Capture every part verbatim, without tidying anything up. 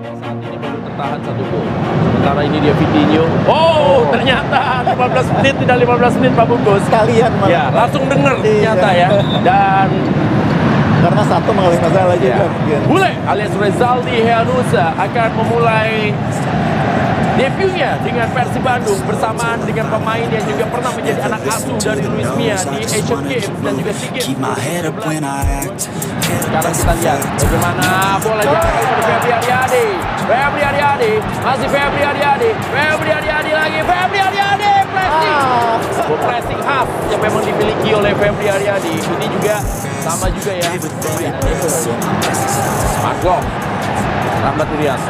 Saat ini baru tertahan satu gol. Sementara ini dia Vitinho. Oh, ternyata lima belas menit, tidak lima belas menit Pak Bungkus. Sekalian malah. Ya, langsung denger ternyata ya. Dan karena satu mengalami masalah juga. ya. Bule alias Rezaldi Hehanussa akan memulai debutnya dengan Persib Bandung bersamaan dengan pemain yang juga pernah menjadi anak asuh dari Luis Mia di Asian Games dan juga SEA Games. Sekarang kita lihat bagaimana bola jarak kepada Febri Haryadi. Febri Haryadi, masih Febri Haryadi. Febri Haryadi lagi, Febri Haryadi, pressing. Ah. Pressing half yang memang dimiliki oleh Febri Haryadi. Ini juga sama juga ya. Marco, Rahmat Irian.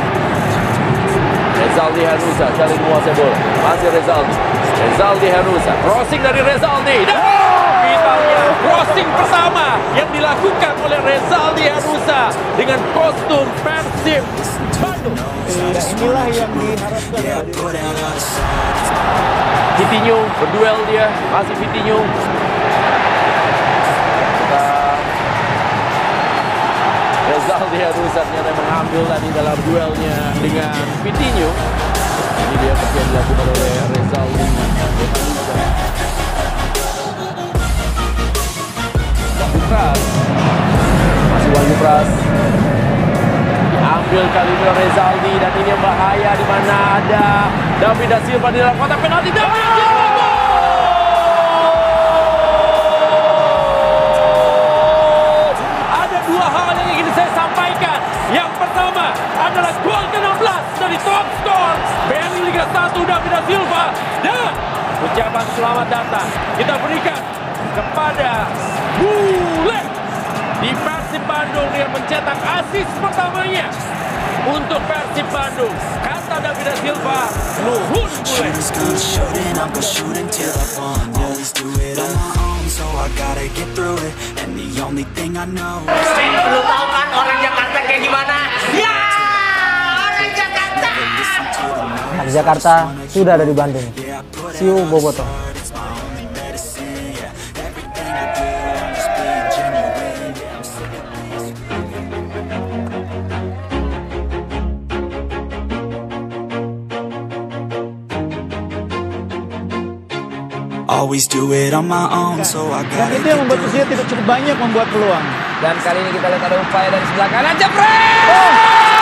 Rezaldi Hehanussa kali menguasai bola. Masih Rezaldi. Rezaldi Hehanussa. Crossing dari Rezaldi. Dan vitalnya crossing pertama yang dilakukan oleh Rezaldi Hehanussa dengan kostum Persib Bandung. Ya, inilah yang diharapkan. Vitinho berduel dia. Masih Vitinho. Rezaldi Hehanussa ternyata mengambil tadi dalam duelnya dengan Vitinho. Ini dia seperti yang dilakukan oleh Rezaldi Hehanussa. Wahyu Pras. Masih Wahyu Pras. Diambil kali ini oleh Rezaldi dan ini bahaya di mana ada David da Silva di dalam kotak penalti. David da Silva. Yang pertama adalah gol ke enam belas dari top skor B L I Liga satu David da Silva. Dan ucapan selamat datang kita berikan kepada Bule di Persib Bandung yang mencetak asis pertamanya untuk Persib Bandung. Kata David da Silva, nuhun Bule. Lu tahu kan orang Jakarta kayak gimana? Ya, orang Jakarta. Anak Jakarta sudah ada di Bandung. Siu Boboto. Always do it on my own, so I Dan itu yang membuat Persija tidak cukup banyak membuat peluang. Dan kali ini kita lihat ada upaya dari sebelah kanan. Jepret! Oh.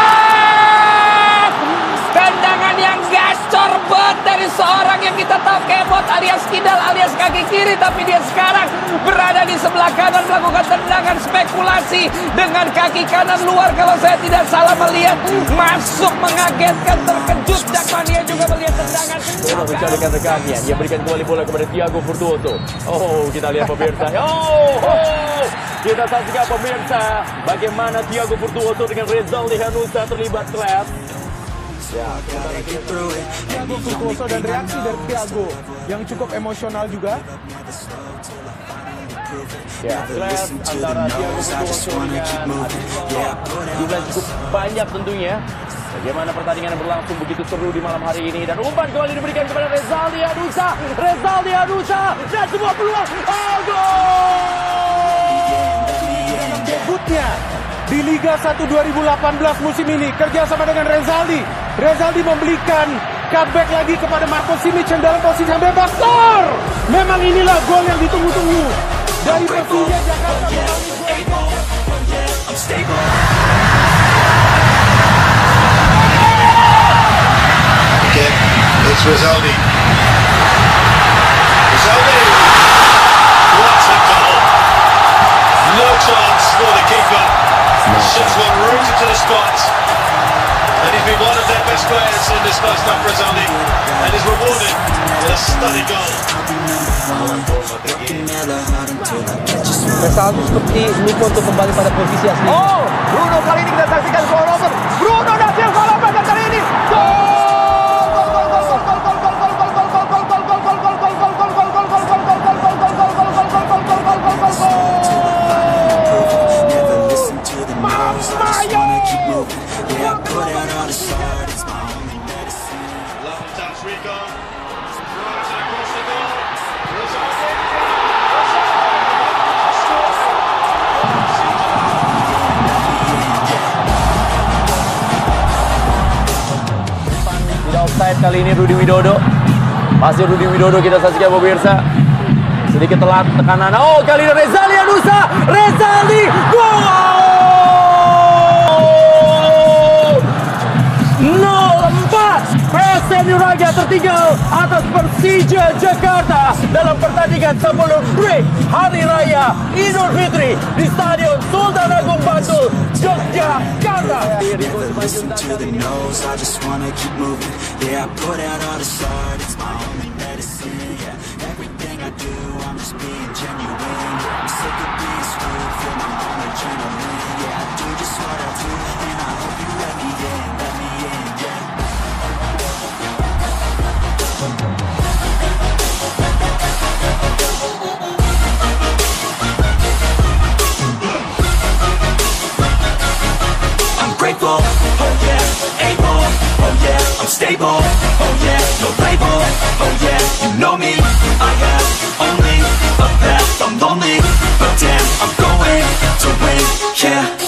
Tendangan yang gacor banget dari seorang yang kita tahu kebot alias kidal alias kaki kiri. Tapi dia sekarang berada di sebelah kanan melakukan tendangan spekulasi dengan kaki kanan luar. Kalau saya tidak salah melihat masuk mengagetkan terkejut. Jakmania juga melihat tendangan. Bola mencarikan rekannya. Dia berikan kembali bola kepada Thiago Furtuoso. Oh, kita lihat pemirsa. Oh, oh. Kita saksikan pemirsa bagaimana Thiago Furtuoso dengan Rezaldi Hehanussa terlibat kelas. Ya, Thiago Furtuoso dan reaksi dari Thiago yang cukup emosional juga. Ya, clash antara Thiago Furtuoso dengan juga cukup banyak tentunya. Bagaimana pertandingan yang berlangsung begitu seru di malam hari ini. Dan umpan kembali diberikan kepada Rezaldi Hehanussa. Rezaldi Hehanussa dan sebuah peluang. Oh, gol! Debutnya di Liga satu dua ribu delapan belas musim ini kerjasama dengan Rezaldi. Rezaldi memberikan cutback lagi kepada Marco Simic yang dalam posisi yang bebas. Gol! Memang inilah gol yang ditunggu-tunggu dari Persija Jakarta. It's Rezaldi. Rezaldi! What a goal! No chance for the keeper. Shots were rooted to the spot. And he's been one of their best players in this first half, Rezaldi. And is rewarded with a stunning goal. Rezaldi seperti lupa untuk kembali pada posisi asli. Oh, Bruno kali ini kita saksikan gol Robert. Bruno da Silva Lopez dan kali ini gol! offside kali ini Rudi Widodo. Masih Rudi Widodo kita saksikan pemirsa. Sedikit telat tekanan. Oh, kali ini Rezaldi Anusa. Rezaldi gol! nol empat. P S M Nuraga tertinggal atas Persija Jakarta dalam pertandingan sebelum break Hari Raya Idul Fitri di Stadion Sultan Agung Bantul, Yogyakarta. Listen to the no's, I just wanna keep moving. Yeah, I put out all the art, it's my only medicine. Yeah, everything I do, I'm just being genuine. I'm sick of being screwed, feel my own adrenaline. Yeah, I do just what I do, and I hope you let me in, let me in, yeah. I'm grateful, oh yeah, able, oh yeah, I'm stable, oh yeah, no label, oh yeah, you know me, I have only a path, I'm lonely, but damn, I'm going to win, yeah.